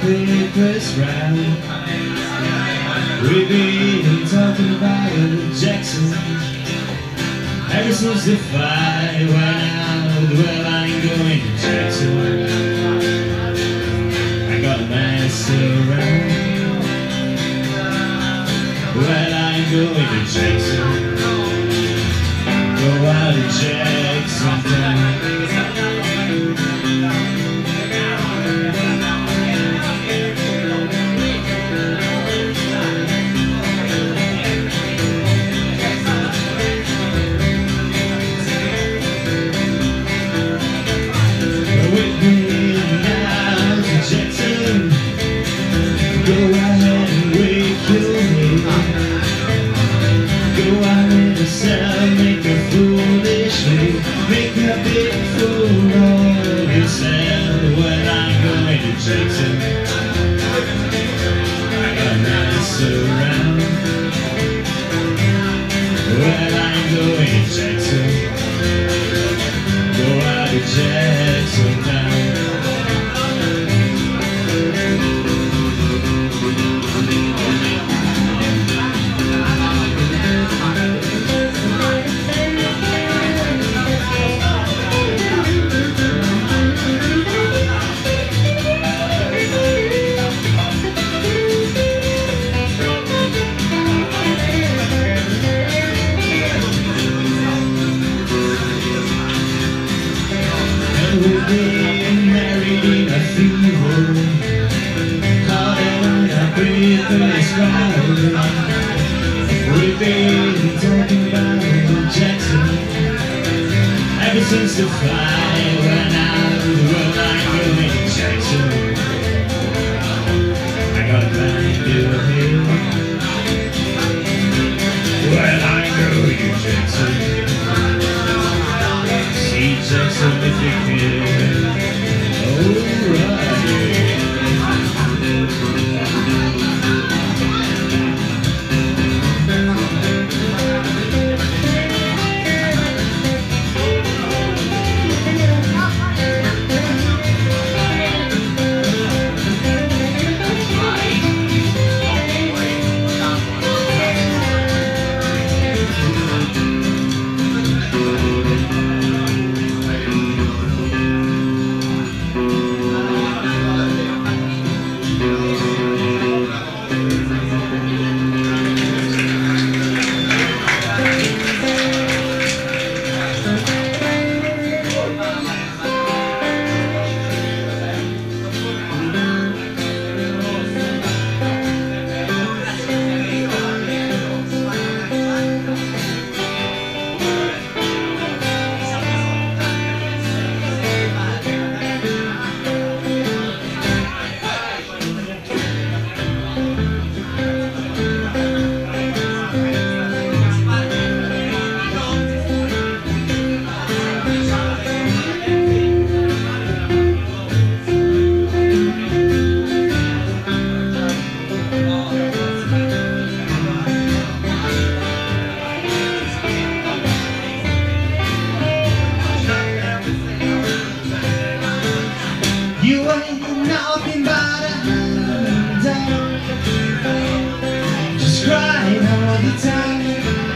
papers round. We've been talking about Jackson ever since the fight went out. Well, I ain't going to Jackson. I got a mess around. Well, I ain't going to Jackson. Go out to Jackson Town. Go ahead and wake your head. Go out in the sun, make a foolishly, make a big fool of yourself. Well, I'm going to Jackson. I got nice around. Well, I'm going to Jackson. Go out to Jackson Town. We've been married in a fever. How did I breathe this crowd? We've been talking about Jackson ever since the fire went out. Well, I'm going to Jackson. I gotta find your hill. Well, I'm going to Jackson. See Jackson if you can. Alright. You ain't nothing but a hand down, just crying all the time.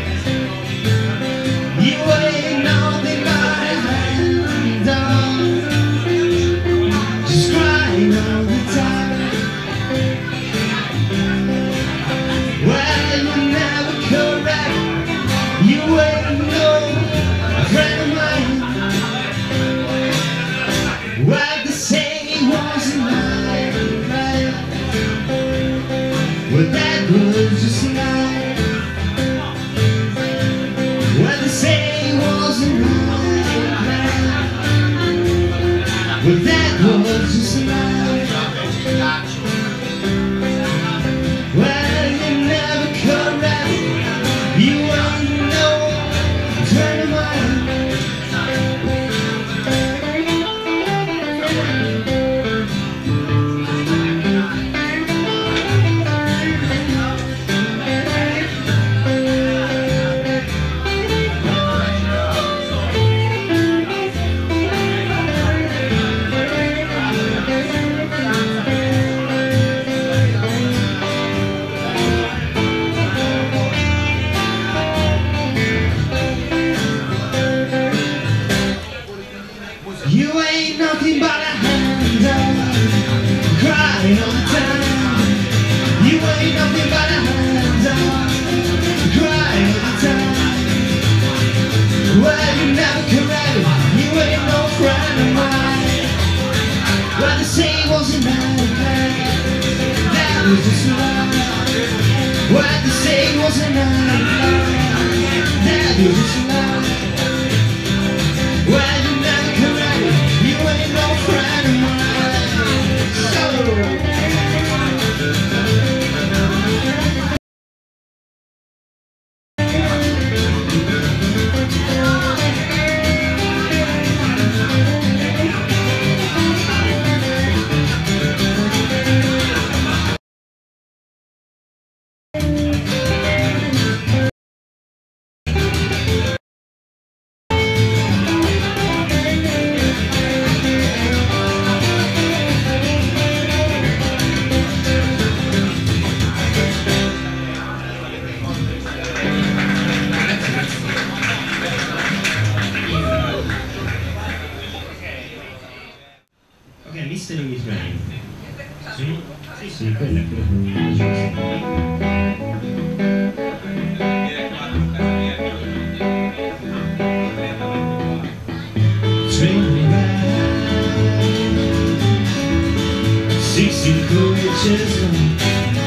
You ain't nothing but a hand down, just crying all the time. Well, you're never correct. You ain't no friend of mine. Well, the same wasn't mine, well, that was just a lie. Well, the same wasn't mine, well, that was just a lie. Well, you're never correct. You ain't no friend of mine. was a nightmare. That was just a lie. What they say was a nightmare. That was just a lie. Well, you never correct. You ain't no friend of mine. So Mystery with Rain. Sì, quella è Train ride, 16 coaches long.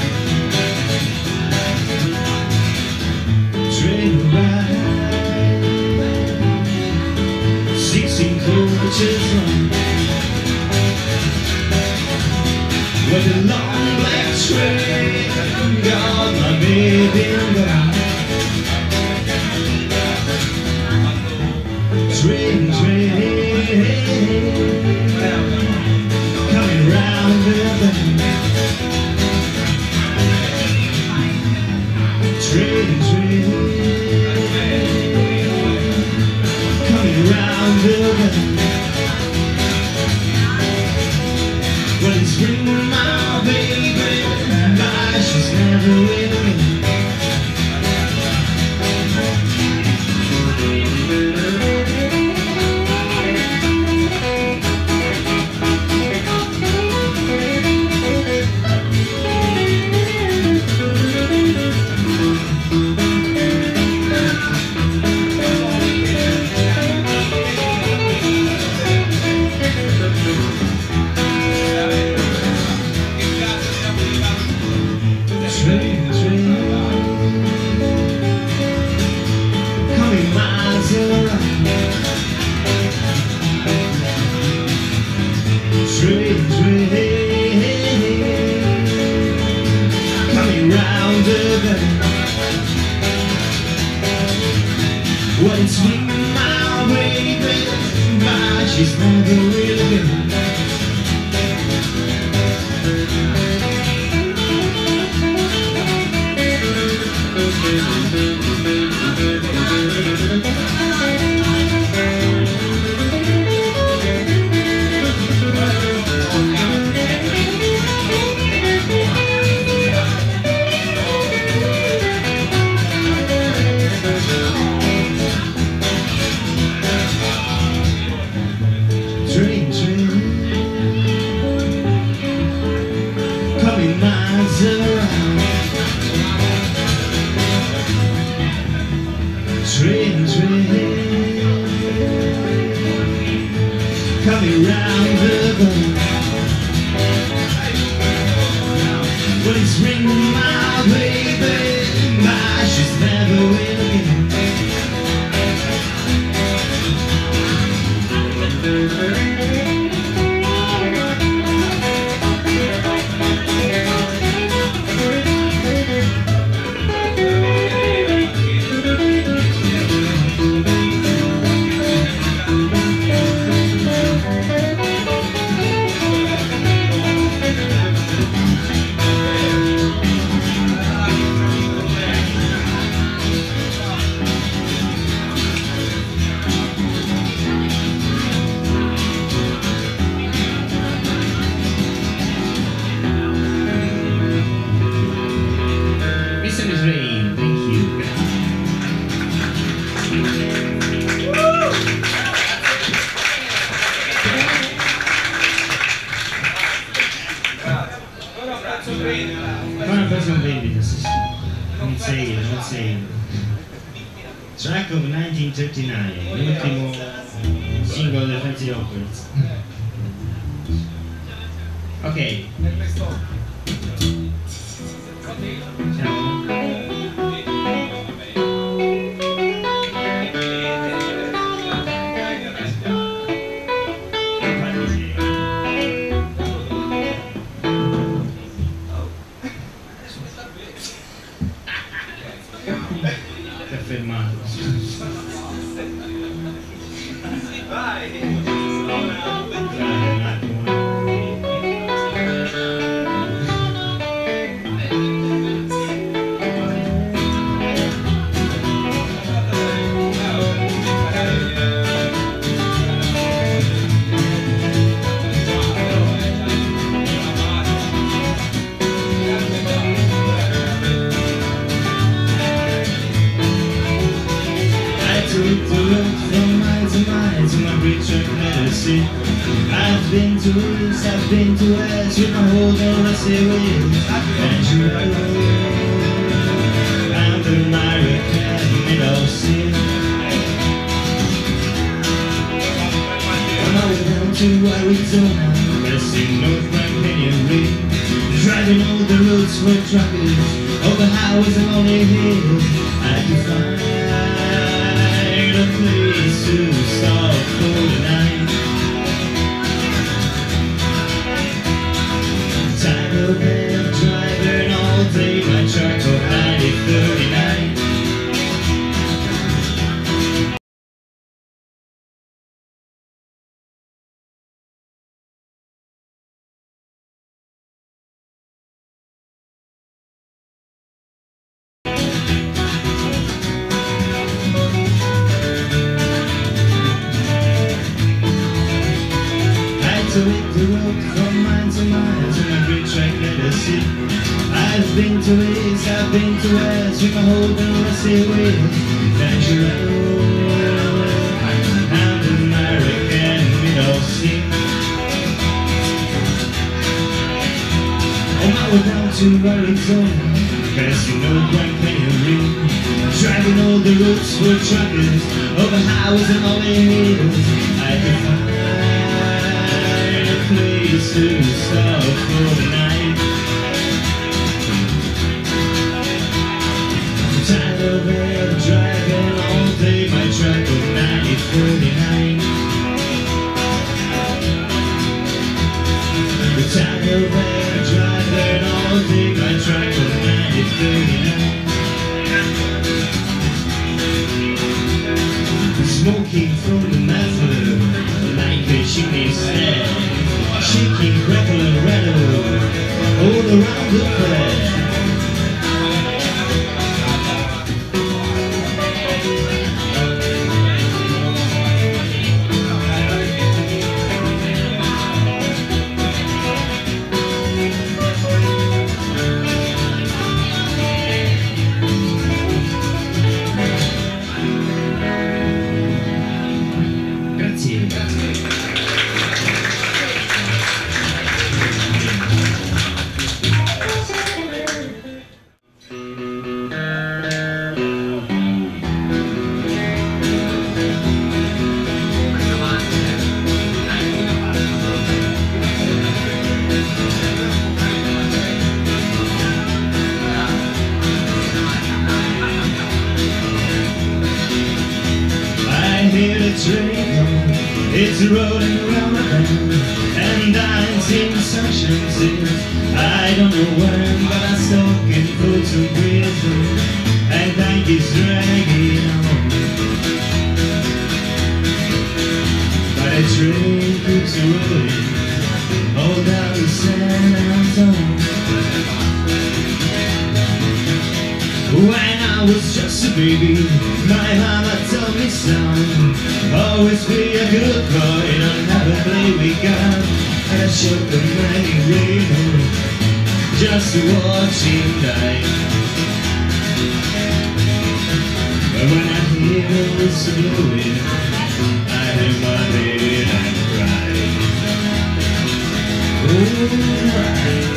Train ride, 16 coaches long. With a long black train, got my baby gone. Train, coming round the bend. Train, coming round the bend. Well, it's bringing my baby by, she's never with me. Coming round the bend. Well, it's bringing my baby by, she's never really been. Coming miles around. Train, coming round the bend. Well, it's ringing my baby by, she's never will again. Rain, thank you. Fare un pezzo in vendita, sì. Non sei. Track of 1939, l'ultimo singolo del Fancy Operates. Ok. Ciao. Si è fermato. Vai! Un attimo. Took the road from mile to mile to my great track medicine. I've been to east, I've been to west with my whole rusty ways. And you know, I'm the American middle sea. On my way down to Arizona, resting North Grand Canyon Ring, driving all the roads for truckers, over highways and lonely hills. I can find a place to stop for the night. Tired of them driving all day my truck for 9039. To hit the road from mile to mile to my great track legacy. I've been to east, I've been to west with my whole rusty ways. Don't you know, I'm the American middle sea. On my way down to Arizona, passing North Grand Canyon Ring, driving all the roads for truckers, over highways and lonely hills. I could find place to stop for the night. I'm tired of it, driving all day my truck of 9039. I'm tired of it, driving all day my truck of 9039. Smoking from the muffler like a chimney stack, shaking, crackle and rattle all around the place. Train, it's rolling around the bend, and I'm seeing sunshine since I don't know when, but I'm stuck in foot and breathing, and time keeps dragging on. But the train keeps rolling all down the San Antonio. When I was just a baby, my mama told me, son, always be a good boy, don't never play with God. And I showed the money rain just to watch him die. But when I hear the whistle blowing, I hang my head and cry. Oh,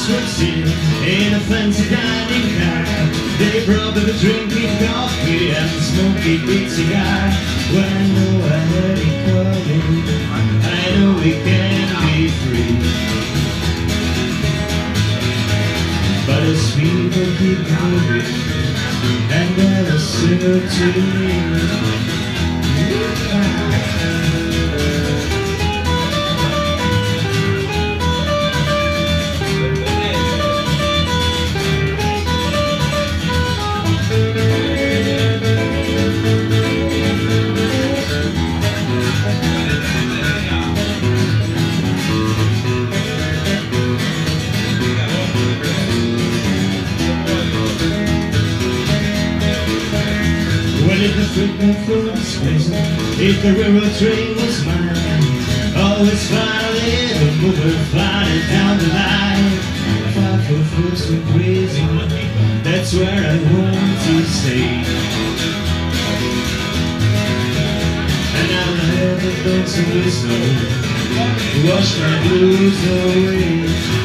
boys would sit in a fancy dining car. They probably drinking coffee and smoking big cigar. When I know I heard it calling, I know we can be free. But as people keep moving and never sing to me. If the football field was prison, if the railroad train was mine, always find a little mover flying down the line. Fight for first in prison, that's where I want to stay. And I'll have the thoughts of wisdom wash my blues away.